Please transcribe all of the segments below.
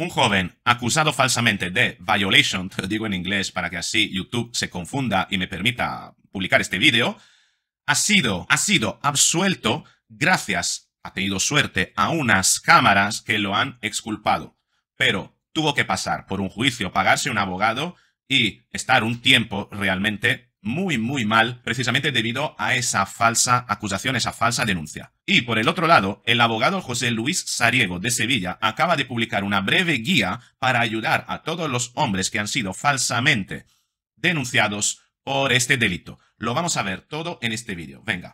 Un joven acusado falsamente de violation, te lo digo en inglés para que así YouTube se confunda y me permita publicar este vídeo, ha sido absuelto gracias, ha tenido suerte, a unas cámaras que lo han exculpado. Pero tuvo que pasar por un juicio, pagarse un abogado y estar un tiempo realmente muy mal, precisamente debido a esa falsa acusación, esa falsa denuncia. Y por el otro lado, el abogado José Luis Sariego de Sevilla acaba de publicar una breve guía para ayudar a todos los hombres que han sido falsamente denunciados por este delito. Lo vamos a ver todo en este vídeo. Venga.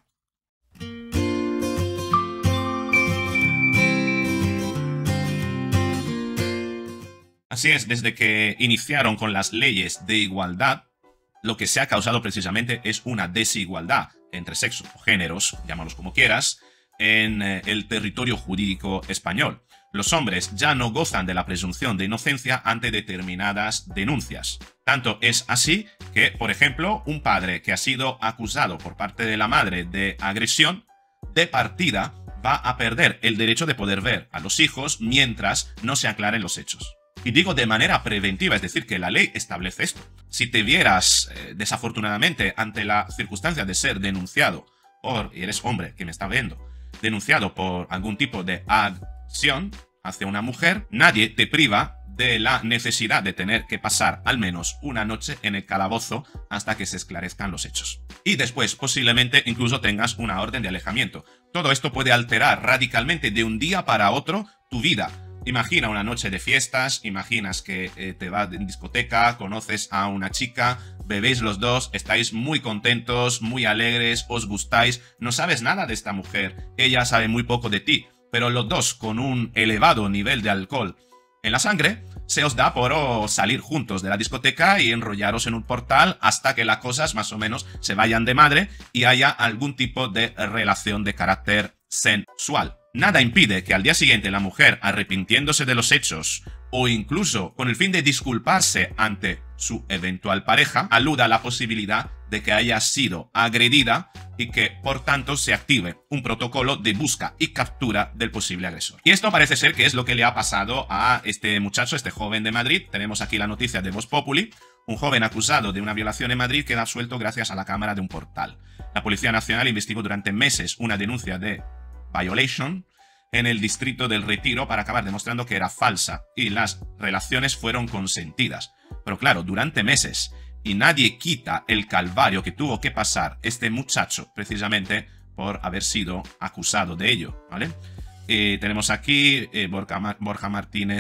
Así es, desde que iniciaron con las leyes de igualdad, lo que se ha causado precisamente es una desigualdad entre sexos o géneros, llámalos como quieras, en el territorio jurídico español. Los hombres ya no gozan de la presunción de inocencia ante determinadas denuncias. Tanto es así que, por ejemplo, un padre que ha sido acusado por parte de la madre de agresión, de partida va a perder el derecho de poder ver a los hijos mientras no se aclaren los hechos. Y digo de manera preventiva, es decir, que la ley establece esto. Si te vieras, desafortunadamente, ante la circunstancia de ser denunciado por, y eres hombre que me está viendo, denunciado por algún tipo de agresión hacia una mujer, nadie te priva de la necesidad de tener que pasar al menos una noche en el calabozo hasta que se esclarezcan los hechos. Y después, posiblemente, incluso tengas una orden de alejamiento. Todo esto puede alterar radicalmente de un día para otro tu vida. Imagina una noche de fiestas, imaginas que te vas en discoteca, conoces a una chica, bebéis los dos, estáis muy contentos, muy alegres, os gustáis, no sabes nada de esta mujer, ella sabe muy poco de ti, pero los dos con un elevado nivel de alcohol en la sangre, se os da por salir juntos de la discoteca y enrollaros en un portal hasta que las cosas más o menos se vayan de madre y haya algún tipo de relación de carácter sensual. Nada impide que al día siguiente la mujer, arrepintiéndose de los hechos o incluso con el fin de disculparse ante su eventual pareja, aluda a la posibilidad de que haya sido agredida y que, por tanto, se active un protocolo de busca y captura del posible agresor. Y esto parece ser que es lo que le ha pasado a este muchacho, este joven de Madrid. Tenemos aquí la noticia de Voz Populi. Un joven acusado de una violación en Madrid queda absuelto gracias a la cámara de un portal. La Policía Nacional investigó durante meses una denuncia de violation en el distrito del Retiro para acabar demostrando que era falsa y las relaciones fueron consentidas. Pero claro, durante meses, y nadie quita el calvario que tuvo que pasar este muchacho precisamente por haber sido acusado de ello, ¿vale? Tenemos aquí Borja Martínez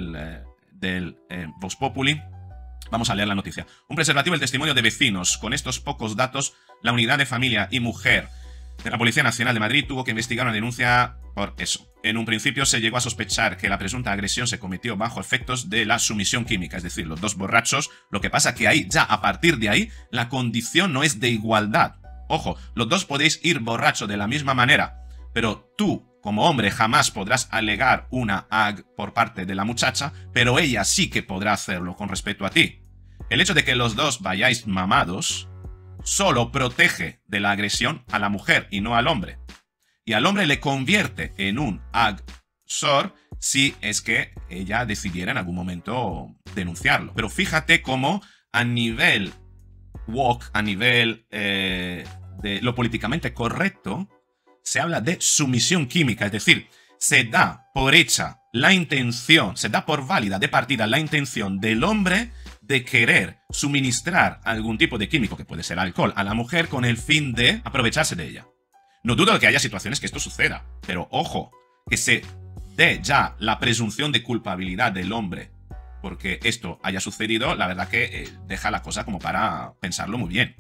del Vox Populi. Vamos a leer la noticia. Un preservativo, el testimonio de vecinos. Con estos pocos datos, la Unidad de Familia y Mujer de la Policía Nacional de Madrid tuvo que investigar una denuncia por eso. En un principio se llegó a sospechar que la presunta agresión se cometió bajo efectos de la sumisión química, es decir, los dos borrachos. Lo que pasa que ahí, ya a partir de ahí, la condición no es de igualdad. Ojo, los dos podéis ir borracho de la misma manera, pero tú, como hombre, jamás podrás alegar una ag por parte de la muchacha, pero ella sí que podrá hacerlo con respecto a ti. El hecho de que los dos vayáis mamados solo protege de la agresión a la mujer y no al hombre. Y al hombre le convierte en un agresor si es que ella decidiera en algún momento denunciarlo. Pero fíjate cómo a nivel woke, a nivel de lo políticamente correcto, se habla de sumisión química. Es decir, se da por hecha la intención, se da por válida de partida la intención del hombre de querer suministrar algún tipo de químico, que puede ser alcohol, a la mujer con el fin de aprovecharse de ella. No dudo de que haya situaciones que esto suceda, pero ojo, que se dé ya la presunción de culpabilidad del hombre porque esto haya sucedido, la verdad que deja la cosa como para pensarlo muy bien.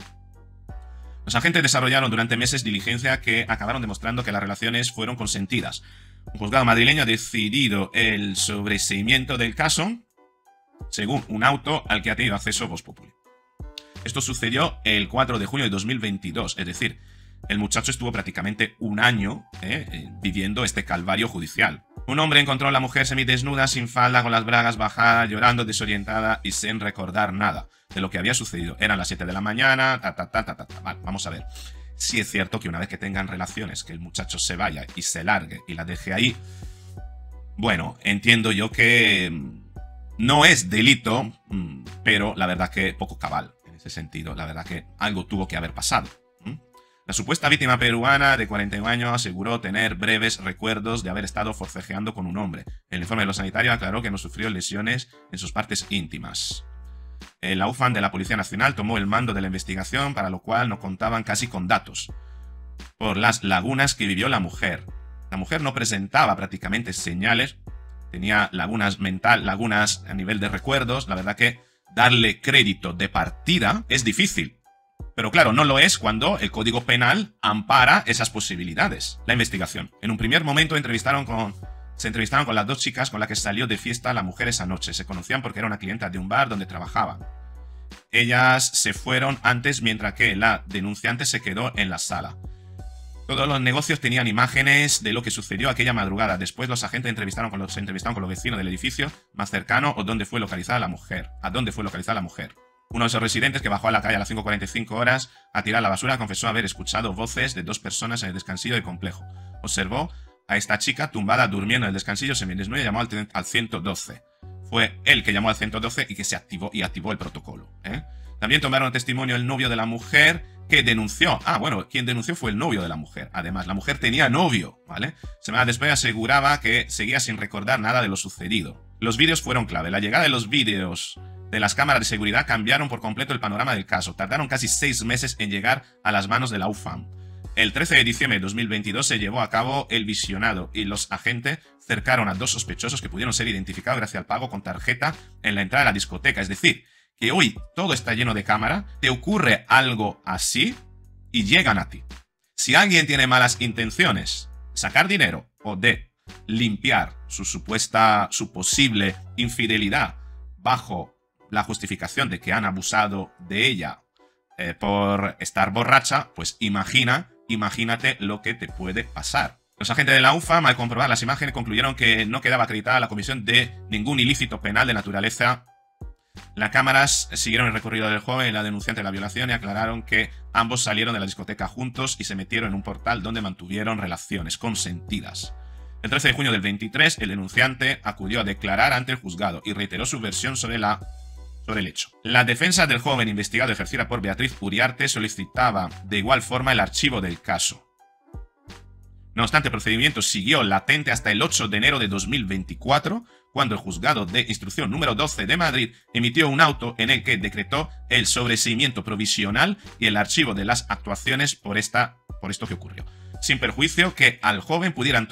Los agentes desarrollaron durante meses diligencia que acabaron demostrando que las relaciones fueron consentidas. Un juzgado madrileño ha decidido el sobreseimiento del caso según un auto al que ha tenido acceso Vox Populi. Esto sucedió el 4 de junio de 2022, es decir, el muchacho estuvo prácticamente un año viviendo este calvario judicial. Un hombre encontró a la mujer semidesnuda, sin falda, con las bragas bajadas, llorando, desorientada y sin recordar nada de lo que había sucedido. Eran las 7 de la mañana, Vale, vamos a ver. Si es cierto que una vez que tengan relaciones, que el muchacho se vaya y se largue y la deje ahí, bueno, entiendo yo que No es delito, pero la verdad que poco cabal en ese sentido. La verdad que algo tuvo que haber pasado. La supuesta víctima peruana de 41 años aseguró tener breves recuerdos de haber estado forcejeando con un hombre. El informe de los sanitarios aclaró que no sufrió lesiones en sus partes íntimas. La UFAM de la Policía Nacional tomó el mando de la investigación, para lo cual no contaban casi con datos, por las lagunas que vivió la mujer. La mujer no presentaba prácticamente señales, tenía lagunas lagunas a nivel de recuerdos. La verdad que darle crédito de partida es difícil. Pero claro, no lo es cuando el Código Penal ampara esas posibilidades. La investigación. En un primer momento se entrevistaron con las dos chicas con las que salió de fiesta la mujer esa noche. Se conocían porque era una clienta de un bar donde trabajaban. Ellas se fueron antes, mientras que la denunciante se quedó en la sala. Todos los negocios tenían imágenes de lo que sucedió aquella madrugada. Después los agentes se entrevistaron con los vecinos del edificio más cercano o dónde fue localizada la mujer. ¿A dónde fue localizada la mujer? Uno de esos residentes, que bajó a la calle a las 5:45 horas a tirar la basura, confesó haber escuchado voces de dos personas en el descansillo del complejo. Observó a esta chica tumbada durmiendo en el descansillo semidesnuda y llamó al 112. Fue él que llamó al 112 y que se activó el protocolo. También tomaron testimonio el novio de la mujer, que denunció. Quien denunció fue el novio de la mujer. Además, la mujer tenía novio, ¿vale? Semanas después aseguraba que seguía sin recordar nada de lo sucedido. Los vídeos fueron clave. La llegada de los vídeos de las cámaras de seguridad cambiaron por completo el panorama del caso. Tardaron casi 6 meses en llegar a las manos de la UFAM. El 13 de diciembre de 2022 se llevó a cabo el visionado y los agentes cercaron a dos sospechosos que pudieron ser identificados gracias al pago con tarjeta en la entrada de la discoteca. Es decir, que hoy todo está lleno de cámara, te ocurre algo así y llegan a ti. Si alguien tiene malas intenciones, sacar dinero o de limpiar su posible infidelidad bajo la justificación de que han abusado de ella por estar borracha, pues imagínate lo que te puede pasar. Los agentes de la UFAM, al comprobar las imágenes, concluyeron que no quedaba acreditada la comisión de ningún ilícito penal de naturaleza. Las cámaras siguieron el recorrido del joven y la denunciante de la violación y aclararon que ambos salieron de la discoteca juntos y se metieron en un portal donde mantuvieron relaciones consentidas. El 13 de junio del 23, el denunciante acudió a declarar ante el juzgado y reiteró su versión sobre el hecho. La defensa del joven investigado, ejercida por Beatriz Uriarte, solicitaba de igual forma el archivo del caso. No obstante, el procedimiento siguió latente hasta el 8 de enero de 2024, cuando el juzgado de instrucción número 12 de Madrid emitió un auto en el que decretó el sobreseimiento provisional y el archivo de las actuaciones por esto que ocurrió, sin perjuicio que el joven pudiera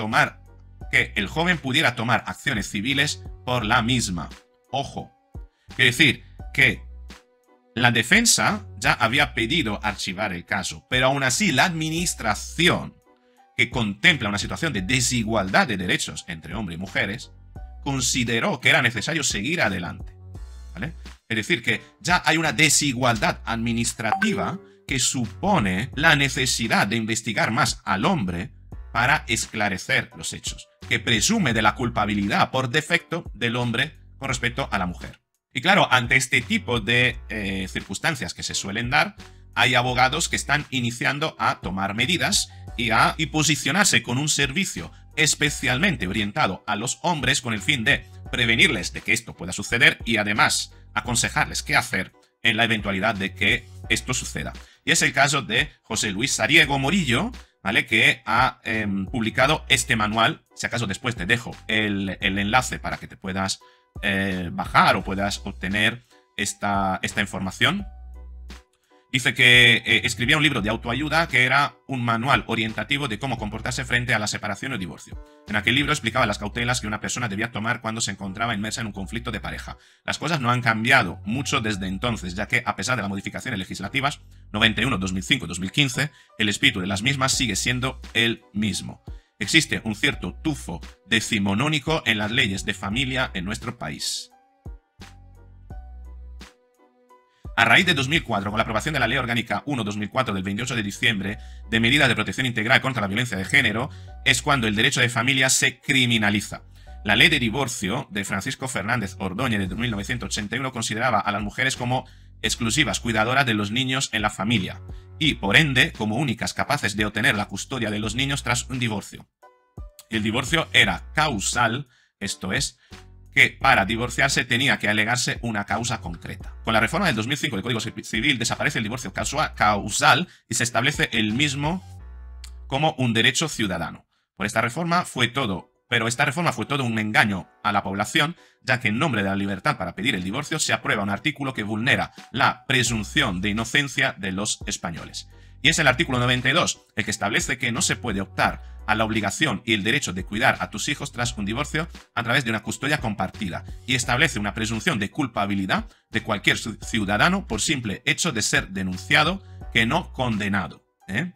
tomar acciones civiles por la misma. Ojo. Quiere decir que la defensa ya había pedido archivar el caso, pero aún así la administración, que contempla una situación de desigualdad de derechos entre hombres y mujeres, consideró que era necesario seguir adelante, ¿vale? Es decir, que ya hay una desigualdad administrativa que supone la necesidad de investigar más al hombre para esclarecer los hechos, que presume de la culpabilidad por defecto del hombre con respecto a la mujer. Y claro, ante este tipo de circunstancias que se suelen dar, hay abogados que están iniciando a tomar medidas y posicionarse con un servicio especialmente orientado a los hombres con el fin de prevenirles de que esto pueda suceder y además aconsejarles qué hacer en la eventualidad de que esto suceda. Y es el caso de José Luis Sariego Morillo, ¿vale? Que ha publicado este manual. Si acaso después te dejo el enlace para que te puedas bajar o puedas obtener esta información. Dice que escribía un libro de autoayuda que era un manual orientativo de cómo comportarse frente a la separación o divorcio. En aquel libro explicaba las cautelas que una persona debía tomar cuando se encontraba inmersa en un conflicto de pareja. Las cosas no han cambiado mucho desde entonces, ya que a pesar de las modificaciones legislativas 91, 2005, 2015, el espíritu de las mismas sigue siendo el mismo. Existe un cierto tufo decimonónico en las leyes de familia en nuestro país. A raíz de 2004, con la aprobación de la Ley Orgánica 1/2004 del 28 de diciembre de medidas de protección integral contra la violencia de género, es cuando el derecho de familia se criminaliza. La Ley de Divorcio de Francisco Fernández Ordóñez de 1981 consideraba a las mujeres como exclusivas cuidadoras de los niños en la familia y, por ende, como únicas capaces de obtener la custodia de los niños tras un divorcio. El divorcio era causal, esto es, que para divorciarse tenía que alegarse una causa concreta. Con la reforma del 2005 del Código Civil desaparece el divorcio causal y se establece el mismo como un derecho ciudadano. Esta reforma fue todo un engaño a la población, ya que en nombre de la libertad para pedir el divorcio se aprueba un artículo que vulnera la presunción de inocencia de los españoles. Y es el artículo 92 el que establece que no se puede optar a la obligación y el derecho de cuidar a tus hijos tras un divorcio a través de una custodia compartida, y establece una presunción de culpabilidad de cualquier ciudadano por simple hecho de ser denunciado que no condenado.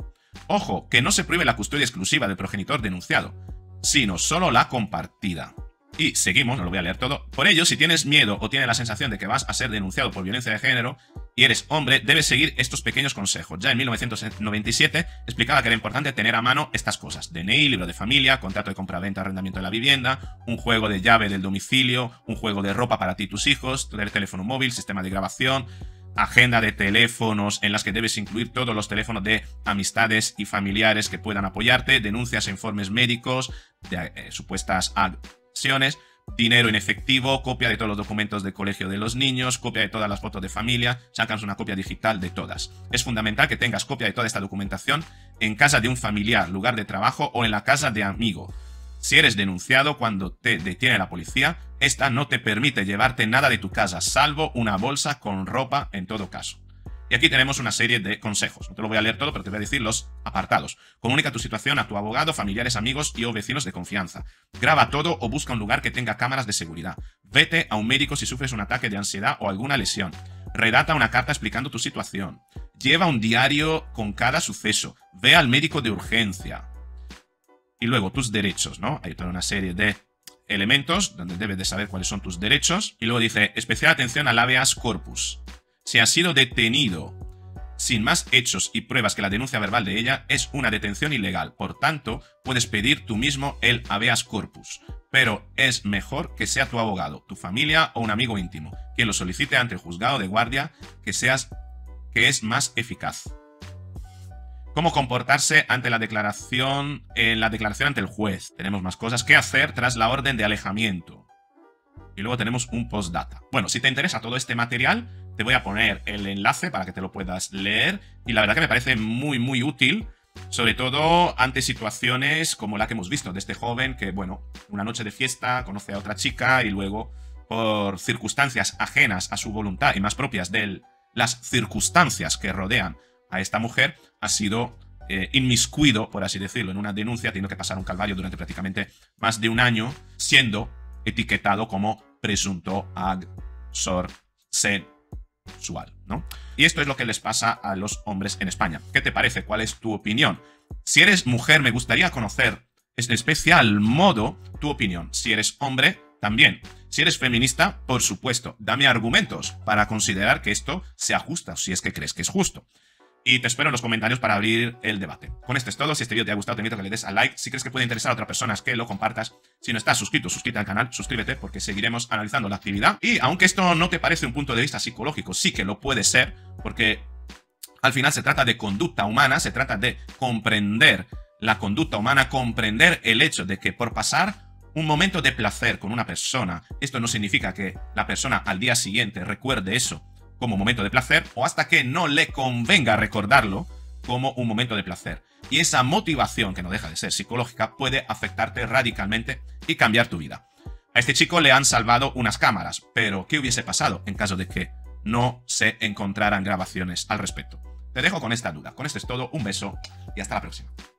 Ojo, que no se prohíbe la custodia exclusiva del progenitor denunciado, sino solo la compartida. Y seguimos, no lo voy a leer todo. Por ello, si tienes miedo o tienes la sensación de que vas a ser denunciado por violencia de género y eres hombre, debes seguir estos pequeños consejos. Ya en 1997 explicaba que era importante tener a mano estas cosas: DNI, libro de familia, contrato de compraventa, arrendamiento de la vivienda, un juego de llave del domicilio, un juego de ropa para ti y tus hijos, teléfono móvil, sistema de grabación, agenda de teléfonos en las que debes incluir todos los teléfonos de amistades y familiares que puedan apoyarte, denuncias e informes médicos de supuestas acciones, dinero en efectivo, copia de todos los documentos del colegio de los niños, copia de todas las fotos de familia, sacas una copia digital de todas. Es fundamental que tengas copia de toda esta documentación en casa de un familiar, lugar de trabajo o en la casa de amigo. Si eres denunciado cuando te detiene la policía, esta no te permite llevarte nada de tu casa, salvo una bolsa con ropa en todo caso. Y aquí tenemos una serie de consejos. No te lo voy a leer todo, pero te voy a decir los apartados. Comunica tu situación a tu abogado, familiares, amigos y o vecinos de confianza. Graba todo o busca un lugar que tenga cámaras de seguridad. Vete a un médico si sufres un ataque de ansiedad o alguna lesión. Redacta una carta explicando tu situación. Lleva un diario con cada suceso. Ve al médico de urgencia. Y luego tus derechos, ¿no? Hay toda una serie de elementos donde debes de saber cuáles son tus derechos. Y luego dice, especial atención al habeas corpus. Si has sido detenido sin más hechos y pruebas que la denuncia verbal de ella, es una detención ilegal. Por tanto, puedes pedir tú mismo el habeas corpus. Pero es mejor que sea tu abogado, tu familia o un amigo íntimo quien lo solicite ante el juzgado de guardia, que es más eficaz. ¿Cómo comportarse ante la declaración, ante el juez? Tenemos más cosas que hacer tras la orden de alejamiento. Y luego tenemos un postdata. Bueno, si te interesa todo este material, te voy a poner el enlace para que te lo puedas leer. Y la verdad que me parece muy, muy útil, sobre todo ante situaciones como la que hemos visto de este joven que, bueno, una noche de fiesta conoce a otra chica y luego, por circunstancias ajenas a su voluntad y más propias de las circunstancias que rodean a esta mujer, ha sido inmiscuido, por así decirlo, en una denuncia, teniendo que pasar un calvario durante prácticamente más de un año, siendo etiquetado como presunto agresor sexual, ¿no? Y esto es lo que les pasa a los hombres en España. ¿Qué te parece? ¿Cuál es tu opinión? Si eres mujer, me gustaría conocer en especial modo tu opinión. Si eres hombre, también. Si eres feminista, por supuesto, dame argumentos para considerar que esto se ajusta, si es que crees que es justo. Y te espero en los comentarios para abrir el debate. Con esto es todo. Si este vídeo te ha gustado, te invito a que le des a like. Si crees que puede interesar a otras personas, que lo compartas. Si no estás suscrito, suscríbete al canal, suscríbete, porque seguiremos analizando la actividad. Y aunque esto no te parece un punto de vista psicológico, sí que lo puede ser, porque al final se trata de conducta humana, se trata de comprender la conducta humana, comprender el hecho de que por pasar un momento de placer con una persona, esto no significa que la persona al día siguiente recuerde eso como momento de placer, o hasta que no le convenga recordarlo como un momento de placer. Y esa motivación, que no deja de ser psicológica, puede afectarte radicalmente y cambiar tu vida. A este chico le han salvado unas cámaras, pero ¿qué hubiese pasado en caso de que no se encontraran grabaciones al respecto? Te dejo con esta duda. Con esto es todo, un beso y hasta la próxima.